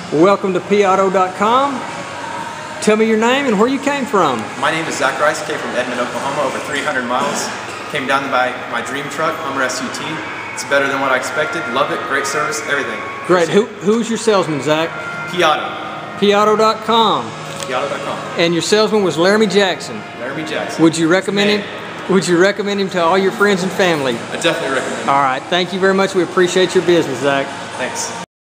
Welcome to pauto.com. Tell me your name and where you came from. My name is Zach Rice. Came from Edmond, Oklahoma, over 300 miles. Came down to buy my dream truck, Hummer SUT. It's better than what I expected. Love it. Great service. Everything. Great. Who's your salesman, Zach? Pauto. Pauto.com. Pauto.com. And your salesman was Laramie Jackson. Laramie Jackson. Would you recommend him? Would you recommend him to all your friends and family? I definitely recommend him. All right. Thank you very much. We appreciate your business, Zach. Thanks.